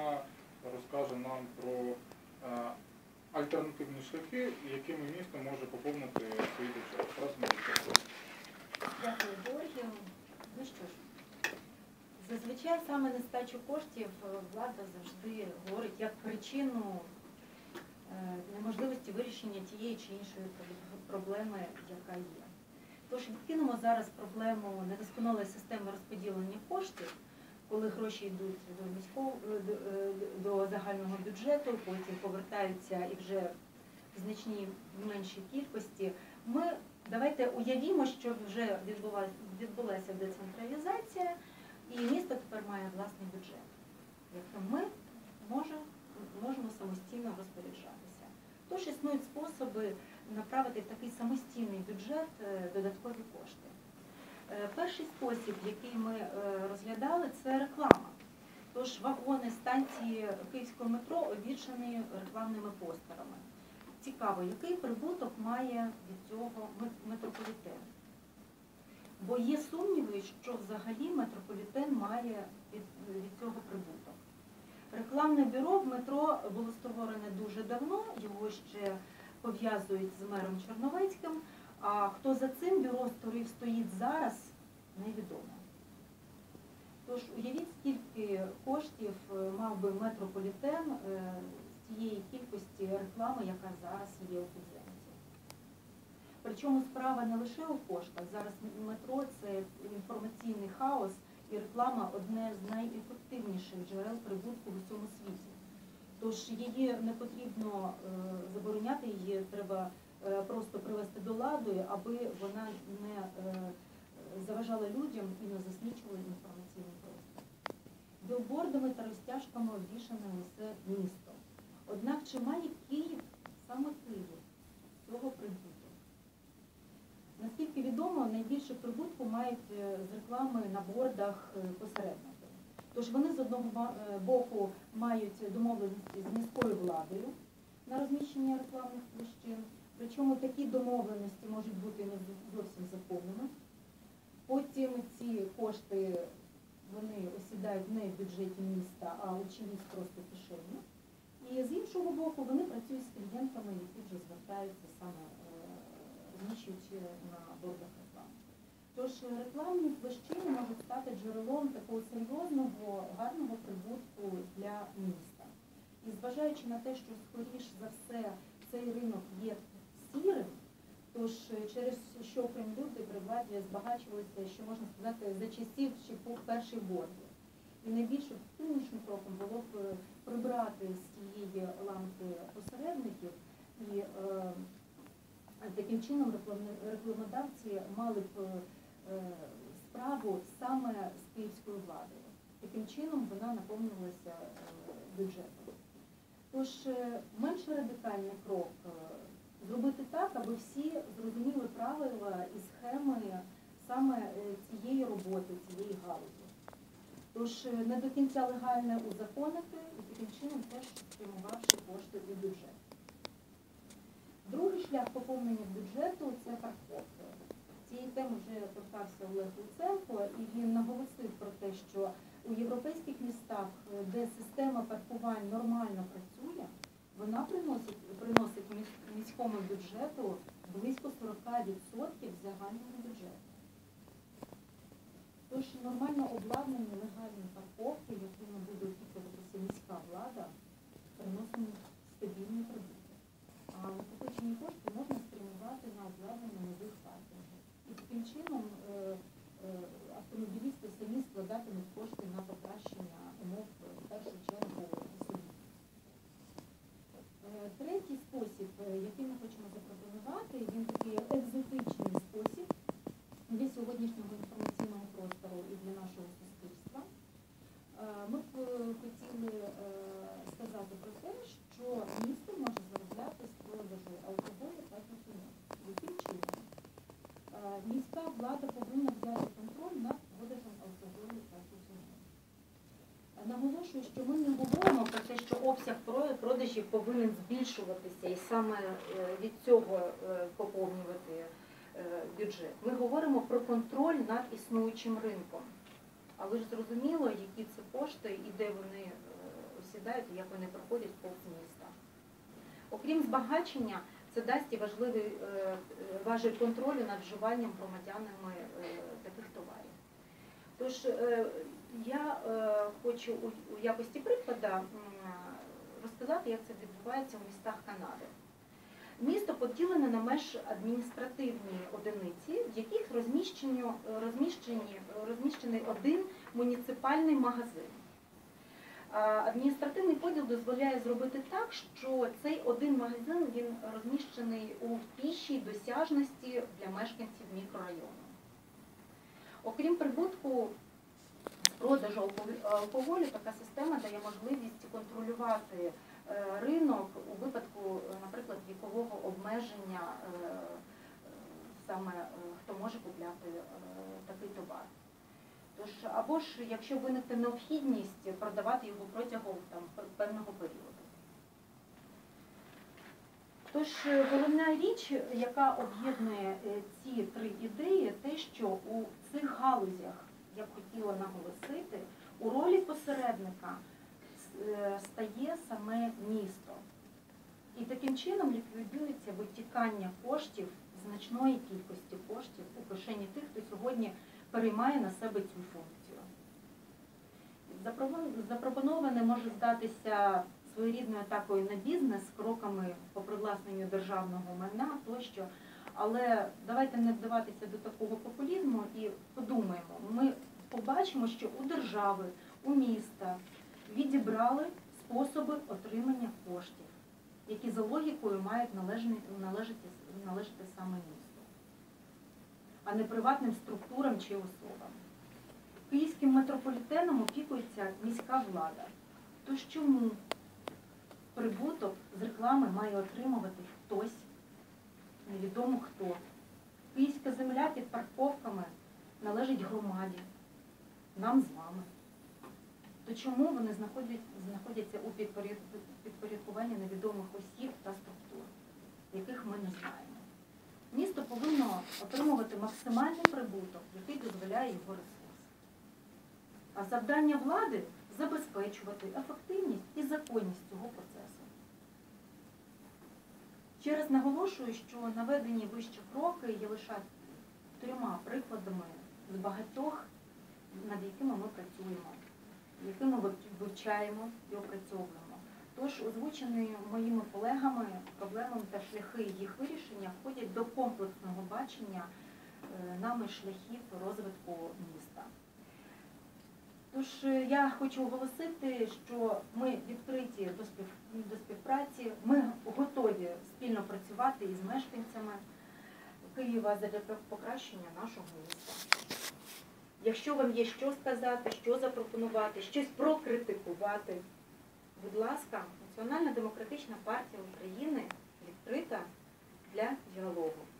Розкаже нам про альтернативні шляхи, якими місто може поповнити свої бюджети. Дякую, Георгію. Ну що ж, зазвичай саме нестачу коштів влада завжди говорить як причину неможливості вирішення тієї чи іншої проблеми, яка є. Тож відкинемо зараз проблему недосконалої системи розподілення коштів, коли гроші йдуть до загального бюджету, потім повертаються і вже в значній меншій кількості. Давайте уявімо, що вже відбулася децентралізація, і місто тепер має власний бюджет, яким ми можемо самостійно розпоряджатися. Тож існують способи направити в такий самостійний бюджет додаткові кошти. Перший спосіб, який ми розглядали, це реклама. Тож вагони, станції Київського метро обвішані рекламними постерами. Цікаво, який прибуток має від цього метрополітен? Бо є сумніви, що взагалі метрополітен має від цього прибуток. Рекламне бюро в метро було створене дуже давно, його ще пов'язують з мером Черновецьким, а хто за цим бюро стоїть зараз, невідомо. Тож уявіть, скільки коштів мав би метрополітен з тієї кількості реклами, яка зараз є у підземці. Причому справа не лише у коштах. Зараз метро – це інформаційний хаос, і реклама – одне з найефективніших джерел прибутку в усьому світі. Тож її не потрібно забороняти, її треба просто привести до ладу, аби вона не заважала людям і не засмічувала інформаційний простір. Білбордами та розтяжками обвішане усе місто. Однак чи має Київ, саме Київ, з цього прибуток? Наскільки відомо, найбільше прибутку мають з реклами на бордах посередники. Тож вони з одного боку мають домовленості з міською владою на розміщення рекламних площин, причому такі домовленості можуть бути не зовсім законними. Потім ці кошти, вони осідають не в бюджеті міста, а у чиїсь просто кишені. І з іншого боку, вони працюють з клієнтами, які вже звертаються саме розміщуючи на бордах реклами. Тож рекламні площини можуть стати джерелом такого серйозного, гарного прибутку для міста. І зважаючи на те, що скоріш за все цей ринок є сірим, тож через що люди при владі збагачувалися, що можна сказати, за часів перших боргів. І найбільш ефективнішим кроком було б прибрати з цієї ланки посередників, і таким чином рекламодавці мали б справу саме з київською владою. Таким чином вона наповнювалася бюджетом. Тож менш радикальний крок зробити так, аби всі зрозуміли правила і схеми саме цієї роботи, цієї галузі. Тож не до кінця легальне узаконити і таким чином теж спрямувавши кошти у бюджет. Другий шлях поповнення бюджету – це парковки. Цієї теми вже торкався Олег Луценко, і він наголосив про те, що у європейських містах, де система паркувань нормально працює, вона приносить міському бюджету близько 40% загального бюджету. Тож нормально обладнані легальні парковки, якими буде опікуватися міська влада, приносять стабільний прибуток. А накопичені кошти можна спрямувати на обладнання нових паркінгів. І таким чином автомобілісти самі складатимуть кошти на покращення умов в першу чергу собі. Третій спосіб, який ми хочемо запропонувати, він такий екзотичний спосіб для сьогоднішнього інформаційного простору і для нашого суспільства. Ми б хотіли сказати про те, що місто може заробляти з продажу алкоголю та тютюну. Яким чином? Міська влада повинна взяти контроль над продажем алкоголю та тютюну. Наголошую, що ми не говоримо про те, що обсяг продажів повинен збільшуватися і саме від цього поповнювати бюджет. Ми говоримо про контроль над існуючим ринком. Але ж зрозуміло, які це кошти і де вони розповідають, як вони проходять повз міста. Окрім збагачення, це дасть і важіль контролю над вживанням громадянами таких товарів. Тож я хочу у якості прикладу розказати, як це відбувається у містах Канади. Місто поділене на межадміністративні одиниці, в яких розміщений один муніципальний магазин. Адміністративний поділ дозволяє зробити так, що цей один магазин він розміщений у пішій досяжності для мешканців мікрорайону. Окрім прибутку з продажу алкоголю, така система дає можливість контролювати ринок у випадку, наприклад, вікового обмеження, саме хто може купляти такий товар. Тож, або ж, якщо виникне необхідність, продавати його протягом певного періоду. Тож, головна річ, яка об'єднує ці три ідеї, те, що у цих галузях, я б хотіла наголосити, у ролі посередника стає саме місто. І таким чином ліквідується витікання коштів, значної кількості коштів у кишені тих, хто сьогодні переймає на себе цю функцію. Запропоноване може здатися своєрідною атакою на бізнес, кроками по привласненню державного майна тощо, але давайте не вдаватися до такого популізму і подумаємо. Ми побачимо, що у держави, у міста відібрали способи отримання коштів, які за логікою мають належати саме місту, а не приватним структурам чи особам. Київським метрополітеном опікується міська влада. Тож чому прибуток з реклами має отримувати хтось, невідомо хто? Київська земля під парковками належить громаді, нам з вами. То чому вони знаходяться у підпорядкуванні невідомих осіб та структур, яких ми не знаємо? Місто повинно отримувати максимальний прибуток, який дозволяє його ресурс. А завдання влади – забезпечувати ефективність і законність цього процесу. Ще раз наголошую, що наведені вище кроки є лише трьома прикладами з багатьох, над якими ми працюємо, які ми вивчаємо і опрацьовуємо. Тож, озвучені моїми колегами проблеми та шляхи їх вирішення входять до комплексного бачення нами шляхів розвитку міста. Тож, я хочу оголосити, що ми відкриті до співпраці, ми готові спільно працювати із мешканцями Києва задля покращення нашого міста. Якщо вам є що сказати, що запропонувати, щось прокритикувати, будь ласка, Національна демократична партія України відкрита для діалогу.